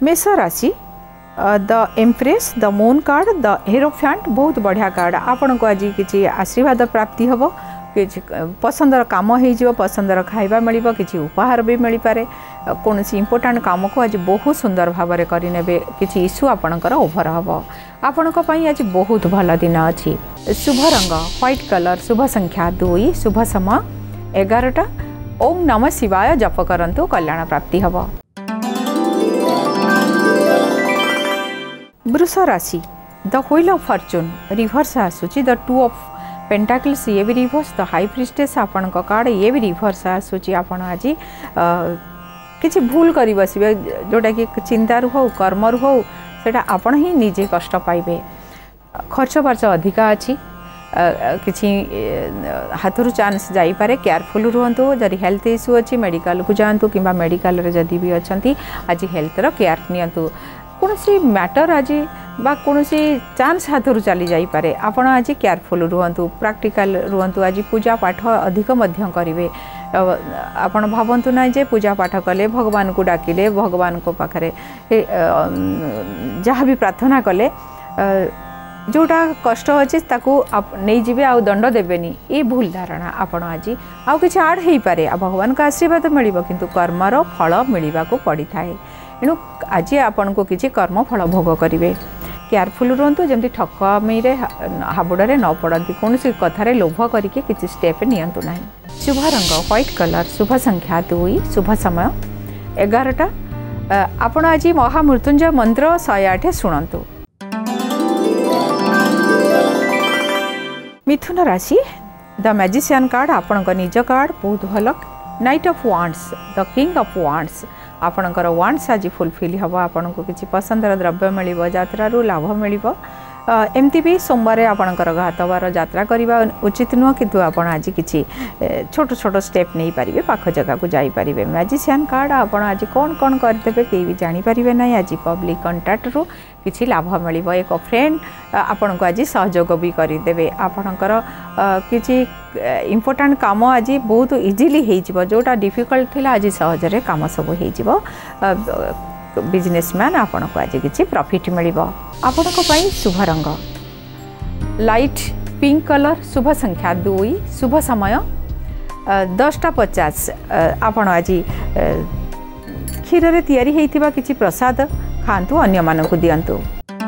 मेष राशि the empress the moon card the hierophant बहुत बढ़िया कार्ड आपण को आज किसी आशीर्वाद प्राप्ति हम कि पसंदर कम हो पसंदर खाଇବା मिल कि उपहार भी मिल पारे कौन इंपोर्टाट कम को आज बहुत सुंदर भाव में करे कि इश्यू आपणकर ओभर हम आपण आज बहुत भल दिन अच्छी शुभ रंग व्हाइट कलर शुभ संख्या 2 शुभ समय 11टा ओम नमः शिवाय जप करंतु कल्याण प्राप्ति हम। वृष राशि the wheel of fortune reverse आसूची द 2 ऑफ पेंटाकल्स ये भी रिवर्स द हाई प्रिस्टेस आपण कार्ड ये भी रिवर्स आसूची आपण आज किसी भूल कर बसबे जोटा कि चिंतार हो कर्मर हो सेटा आपण ही निजे कष्ट पाइबे खर्च बार्च अधिका अच्छी किसी हाथरू चांस जाइपारे केयरफुल रुहतु जदि हेल्थ इश्यू अच्छी मेडिकल को जातु कि मेडिकल जदि भी अच्छा आज हेल्थर केयर नियंतु कौन सी मैटर आज बा कौन सी चांस हाथरू चली जाइपारे आपण आज केयरफुल रुहतु प्रैक्टिकल रुहतु आज पूजा पाठ अधिक मध्य करेंगे आपण भावतु ना जे पूजा पाठ कले भगवान को डाकिले भगवान को पाखरे जहाँ भी प्रार्थना कले जोटा कष्ट अच्छे नहीं जीवे आ दंड देवेनी ये भूल धारणा आपण आज आउ कि आड हो पारे भगवान का आशीर्वाद मिल किंतु कर्मर फल मिलवा को पड़ी थाए एणु आज आपण को किसी कर्म फल भोग करेंगे केयरफुल रुहतु जमी ठकामी हाबुड़े न पड़ती कौन सी कथार लोभ करके किसी स्टेप नियंतु ना। शुभ रंग व्हाइट कलर शुभ संख्या 2 शुभ समय 11टा आपण आज महामृत्युंजय मंत्र 108 शुणु। मिथुन राशि द मैजिशियन कार्ड आपण निज कार्ड बहुत भल knight of wands the king of wands आपणकर वांड्स आज फुलफिल हम आपन को किसी पसंदर द्रव्य मिल यात्रारू लाभ मिल एमती भी सोमवार आपणकर घातवार यात्रा करवा उचित नुह किंतु आपण आज किसी छोट छोट स्टेप नहीं पारे पाख जगह को जापारे मैजिशियन कार्ड आपण आज कौन कौन करदे कहीं भी जानीपारे ना आज पब्लिक कंटाक्ट रू किसी लाभ मिल एक फ्रेंड आपण को आज सहयोग भी करदे आपणकर किसी इम्पोर्टाट काम आज बहुत इजिली हो जोटा डिफिकल्ट थी आज सहजरे काम सब हो बिजनेसमैन आपण को आज किसी प्रॉफिट मिल आपण शुभ रंग लाइट पिंक कलर शुभ संख्या 2 शुभ समय 10:50 आपण आज क्षीर रे तैयारी होइथिबा किछि प्रसाद खांतु अन्य मानकु दियंतु।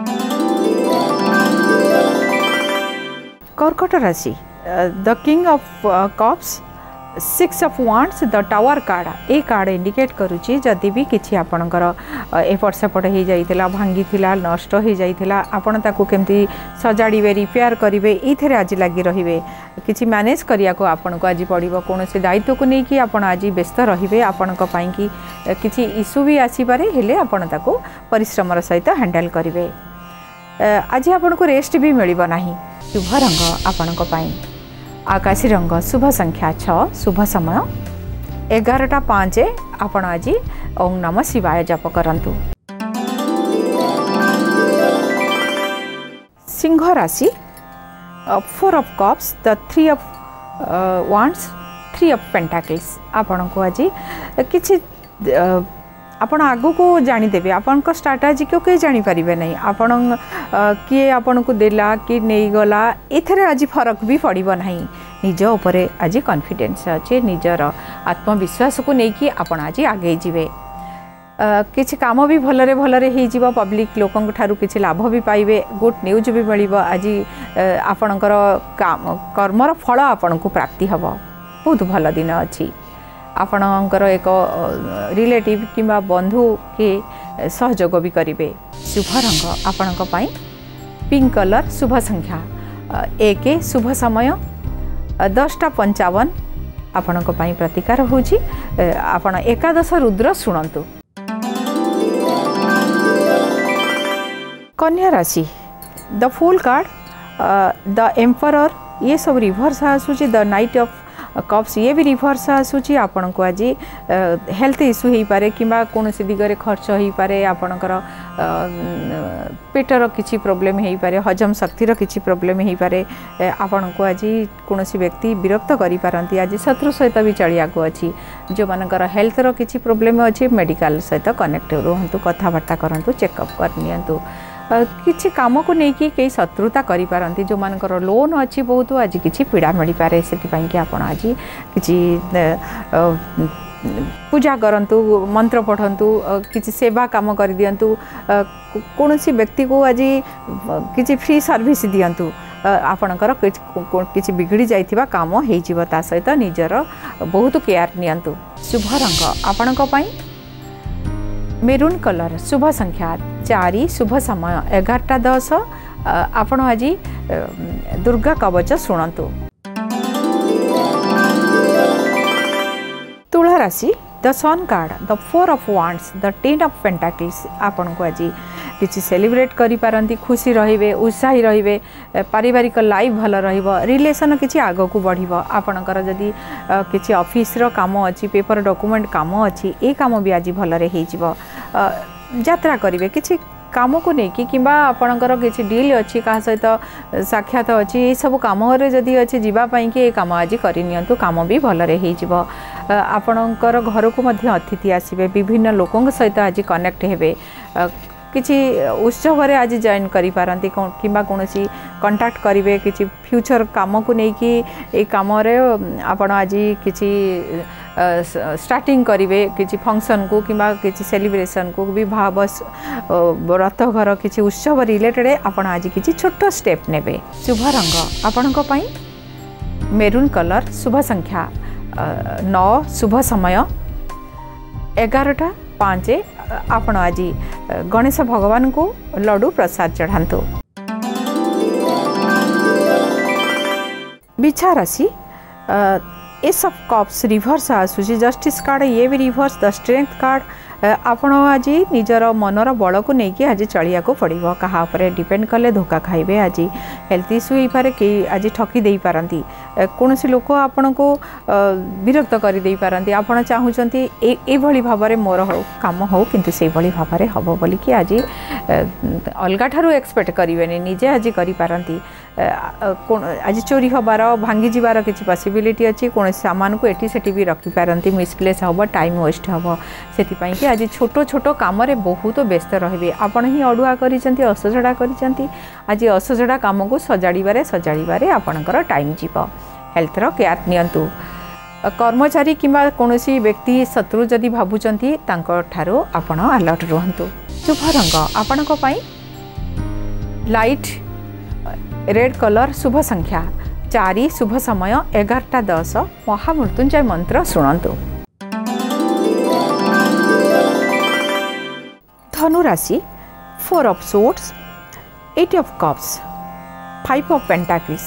कर्कट राशि the king of cups 6 of wands the tower card a card indicate करुच्ची जदि भी किसी आपणकर एपट सेपट हो जाइथिला भांगी थिला नष्ट हो जाइथिला आपण ताकू केमती सजाड़े रिपेयर करेंगे ये आज लगी रहिबे किसी मैनेज करिया को आपन को आज पड़ो कौन से दायित्व को लेकिन आप आज व्यस्त रे आपण कि किसी इश्यू भी आसीपारे हेले आपण ताकू परिश्रमर सहित हैंडल करेंगे आज आपन को रेस्ट भी मिल ना। शुभ रंग आपण आकाशी रंग शुभ संख्या 6 शुभ समय 11:05 आपण आज ओम नमः शिवाय जप करंतु। सिंह राशि 4 of cups the 3 of wands 3 of pentacles आपण को आज किछि आपण आगो को जानीदेवे आपण को स्ट्राटेजी को कहीं जानीपारे ना आपण किए आपण को देला कि नहीं गला एथरे आज फरक भी पड़ो ना निज उपरे आज कॉन्फिडेंस अच्छे निजर आत्मविश्वास को लेकिन आपण आज आगे जीवे किसी काम भी भलरे भलरे हो पब्लिक लोकों ठारू किसी लाभ भी पाइबे गुड न्यूज भी मिल आज आपणकर कर्मर फल आपण को प्राप्ति हम बहुत भल दिन अच्छी आपणकर एक रिलेटिव किंबा बंधु के सहयोग भी करेंगे। शुभ रंग आपण पिंक कलर शुभ संख्या 1 शुभ समय 10:55 आपण प्रतिकार होची आपण एकादश रुद्र शुणु। कन्या राशि the fool card the emperor ये सब रिवर्स आसूची द नाइट ऑफ कप्स ये भी रिभर्स आसूची आपण को आज हेल्थ इश्यू हो पारे कि कौन दिगरे खर्च हो पारे आपणकर पेटर किसी प्रोब्लेम हो पारे हजम शक्तिर किसी प्रोब्लेम हो पारे आपण को आज कौन व्यक्ति विरक्त करि पारंती आज शत्रु सहित भी चलिया को अच्छी जो मानकर हेल्थर किसी प्रोब्लेम अच्छी मेडिकल सहित कनेक्ट रुहतु कथबार्ता करूँ चेकअप करनियंतु किसी कम को लेकिन कई शत्रुता करिपारंती जो मानकर लोन अच्छी बहुत आज किसी पीड़ा मिल पारे से कि आप आज किसी पूजा करंतु मंत्र पढ़ंतु किसी सेवा काम कर दियंतु कौन व्यक्ति को आज किसी फ्री सर्विस दियंतु आपणकर किसी बिगड़ी जाइथिबा काम हो ता सहित निजर बहुत केयर नियंतु। शुभ रंग आपणक पई मेरून कलर शुभ संख्या 4 शुभ समय 11:10 आपण आज दुर्गा कवच शुणु। तुला राशि the sun card the 4 of wands the 10 of pentacles आपण को आज किसी सेलिब्रेट करि पारंती खुशी रहिबे उत्साही रहिबे पारिवारिक लाइफ भल रहिबो रिलेशन किसी आग को बढ़िबो आपणकर जदि किसी ऑफिस रो काम अछि पेपर डॉक्यूमेंट काम अछि ए काम भी आज भल रे हेजिबो यात्रा करिवे किसी काम को लेकिन कि आपणकर किसी डील अच्छी क्या सहित साक्षात अच्छी ये सब कम जदि अच्छे जीवाई कि कम आज करनी कम भी भलरे हो आपणकर घर को मध्य अतिथि आसबे विभिन्न लोकों सहित आज कनेक्ट हेबे किसी उत्सव आज जॉइन करि पारंती कि कौन कंटाक्ट करेंगे किसी फ्यूचर काम को लेकिन ये कम आपण आज किसी स्टार्टिंग करेंगे किसी फंक्शन को कि किसी सेलिब्रेशन को भी भाव व्रत घर किसी उत्सव रिलेटेड आपण आज किसी छोट स्टेप नेबे। शुभ रंग आपणक पई मेरून कलर शुभ संख्या 9 शुभ समय 11:05 आपण आज गणेश भगवान को लड्डू प्रसाद चढ़ातु। बिछा राशि एस ऑफ कप्स रिभर्स आसूसी जस्टिस कार्ड ये भी रिभर्स द स्ट्रेंथ कार्ड आपण आज निजर मनर बल को लेकिन आज चलिया को पड़ो क्या डिपेंड कले धोखा खाइबे आज हेल्थ इश्यू हो पारे कि आज ठकी दे पारंती कौन लोक आपण को विरक्त कर दे पारंती आपण चाहूँगी ये भाव में मोर हो काम हो किंतु से भाव में हम बोली कि आज अलग ठारू एक्सपेक्ट करेंगे निजे आज करी आज चोरी हबार भांगी जीवार किसी पॉसिबिलिटी अच्छी कौन सामान को एटी सेठी भी रखिपारती मिसप्लेस हम टाइम वेस्ट हम से आज छोट छोट कम बहुत व्यस्त रहे आपण ही अड़ुआ करिसेंती असजड़ा करिसेंती आज असजड़ा काम को सजाड़े आपणकर टाइम जीव हेल्थ रो केयर नियंतु। कर्मचारी किंबा कौनसी व्यक्ति शत्रु जदि भावुचंती तांको ठारो आपण अलर्ट रुहंतु। शुभ रंग आपणक पई लाइट रेड कलर शुभ संख्या 4 शुभ समय 11:10 महामृत्युंजय मंत्र शुणु। धनु राशि 4 of swords 8 of cups 5 of pentacles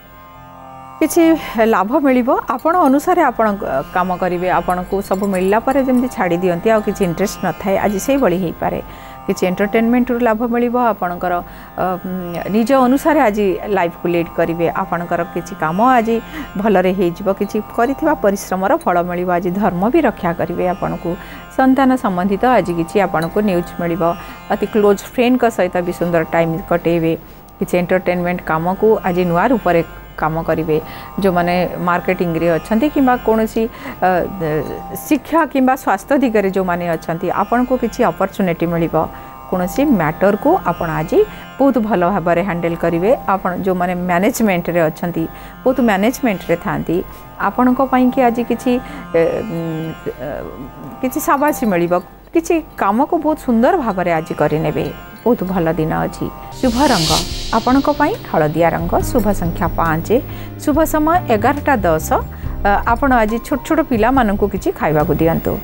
किसी लाभ मिल आपण अनुसार आपण काम करेंगे आपण को सब मिलला पर जमी छाड़ी दियंती आ किसी इंटरेस्ट न थाए आज से बड़ी हो पारे किसी एंटरटेनमेंट लाभ मिल आपणकर निज अनुसार आज लाइफ को लीड करेंगे आपणकर किसी काम आज भलरे हो किसी करिथिबा परिश्रमर फल मिल आज धर्म भी रक्षा करेंगे आपण को संतान संबंधित आज किसी आपण को न्यूज मिल अति क्लोज फ्रेंड का सहित भी सुंदर टाइम कटेबे किसी एंटरटेनमेंट काम को आज नुआ रूप काम करेंगे जो माने मार्केटिंग रे अच्छी कि कौन शिक्षा कि स्वास्थ्य दिगरे जो माने अच्छी आपण को किसी अपॉर्चुनिटी मिल कौन मैटर को आपण आज बहुत भल भाव में हैंडल करेंगे आपण जो माने मैनेजमेंट रे अच्छी बहुत मैनेजमेंट रे थांती आपण को पई कि आज किसी शाबाशी मिल किसी काम को बहुत सुंदर भाव में आज करें बहुत भल दिन अच्छी। शुभ रंग आपणक पई हलदिया रंग शुभ संख्या 5 शुभ समय 11:10 आपण आज छोट छोट पिला माननकु किछि खाइबा को दियंतु।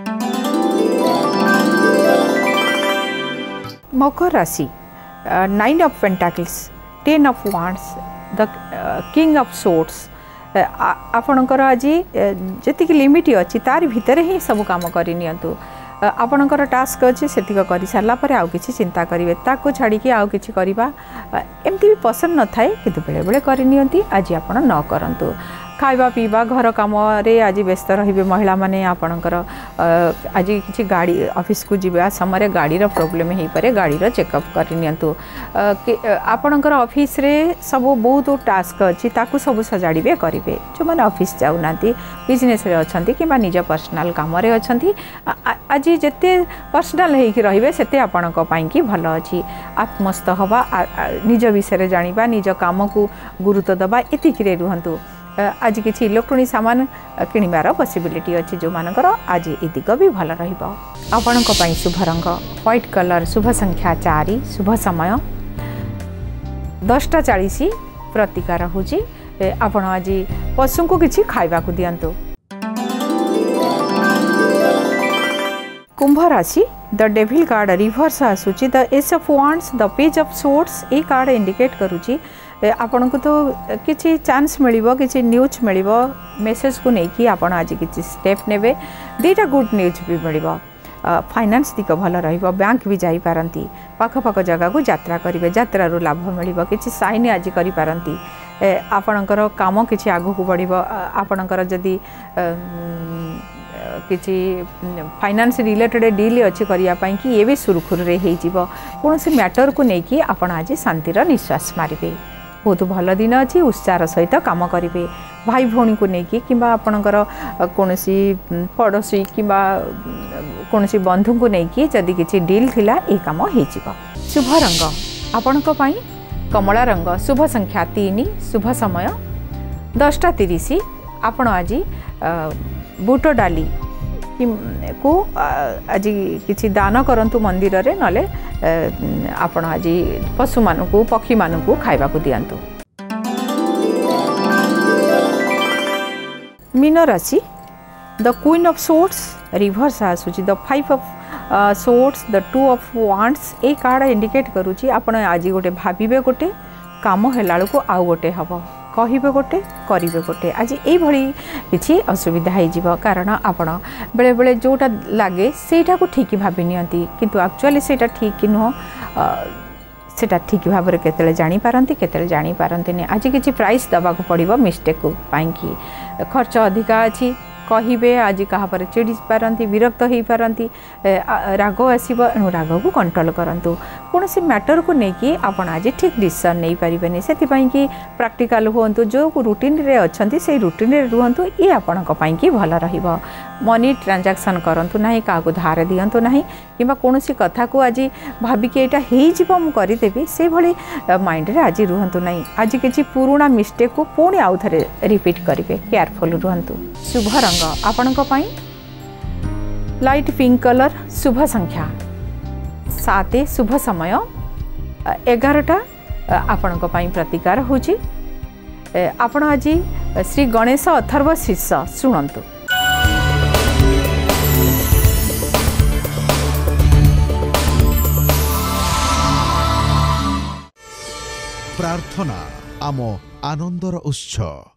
मकर राशि 9 of pentacles 10 of wands the king of swords आपणकर आज जतिक लिमिट अच्छी तार भितर ही सब काम करनियंतु आपणकर टास्क अच्छी से कर सारापर आउ कि चिंता करेंगे ताको छाड़ी आउ कि करवा एमती भी पसंद न थाए कि बेले बेले करनी आज आप न करतु खाइबा पीवा घर कम आज व्यस्त रे महिला माने आपणकर आज किसी गाड़ी ऑफिस को जीवा समय गाड़ी प्रोब्लेम हो पारे गाड़ी चेकअप करनियंतु आपणकर ऑफिस रे सब बहुत टास्क अच्छी ताकू सब सजाड़े करेंगे जो मैंने ऑफिस जाऊना बिजनेस रे अच्छा कि निज पर्सनाल कम अच्छा आज जिते पर्सनाल होकर रे से आपण की भल अच्छी आत्मस्थ हवा निज विषय जाना निज कम को गुरुत्व दबा एतिक रुहतु आज किसी इलेक्ट्रोनिक सामान किणवार पॉसिबिलिटी अच्छी जो मानकर आज ये दिग भी भल आपण शुभ रंग व्हाइट कलर शुभ संख्या 4 शुभ समय 10:40 प्रतिकार होची आपण आज पशु को किसी खाइबा को दियंतु। कुंभ राशि द डेविल कार्ड रिवर्स आसूची the ace of wands the page of swords a card indicate करूची आपन को तो किसी चांस मिलिबो किसी न्यूज मिलिबो मेसेज को नहीं कि आपण आज किसी स्टेप नेबे दुईटा गुड न्यूज भी मिलिबो फाइनेंस दिक भल रहिबो बैंक भी जाई पारंती पाख पाख जगह को यात्रा करिवे यात्रा रो लाभ मिलिबो किसी साइन आज करि पारंती आपणकर काम किसी आगु को बढ़िबो आपणकर जदी किसी फाइनेंस रिलेटेड डील अच्छी करने कि ये भी सुरखुर कौन से मैटर को लेकिन आपण आज शांतिर निश्वास मारे बहुत भल दिन अच्छी उत्साह सहित काम करेंगे भाई भौणी को लेकिन कि आपणकर कौन पड़ोशी कि कौन बंधु को लेकिन जदि किसी डील थिला ये काम हो शुभ रंग आपण कमला रंग शुभ संख्या 3 शुभ समय 10:30 आपण आज बूट डाली को आज किसी दान करंतु मंदिर रे नले आपण आज पशु मानकु पक्षी मानकु खाइबा को दियंतु। मीन राशि the queen of swords reverse आसूची the 5 of swords the 2 of wands a card indicate करूची आपण आज गोटे भाबिबे गोटे काम हेला को आउ गोटे हबो कहिबे गोटे करिबे गोटे आज ये भली किसी असुविधा हो कारण आपण बेले बेले जोटा लगे सेटा को ठीक भाभी नियंती किंतु एक्चुअली सेटा ठीक नुह सेटा ठीक भाव में केतले जानी पारंती केतले जानी पारंती नहीं आज किसी प्राइस दबा को पड़िबो मिस्टेक को पाइकी खर्च अधिका अच्छी कहिबे आज कहा पर चिड़ी पारंती विरक्त हो पारंती राग आसीबो राग को कंट्रोल करंतु कौन से मैटर को लेकिन आपण आज ठीक डिसीजन नहीं पारिबेनी सेति पई कि प्रैक्टिकल होंतु जो रूटीन रे अछंती से रूटीन रे रुहंतु ये आपण को पई कि भल रहिबो मनी ट्रांजैक्शन करंतु नाही का को धार दियंतु नाही किबा कौन सी कथा को आज भाबी कि एटा हेई जिवो मु करि देबी से भली माइंड रे आज रुहंतु नाही आज किछि पुराना मिस्टेक को पुणी आउ थरे रिपीट करिवे केयरफुल रुहंतु। शुभ रंग आपण को पई लाइट पिंक कलर शुभ संख्या 7 शुभ समय 11टा आपण को पई प्रतिकार होची आपण आज श्री गणेश अथर्व शीर्ष शुणंतु। प्रार्थना आम आनंदर उत्सव।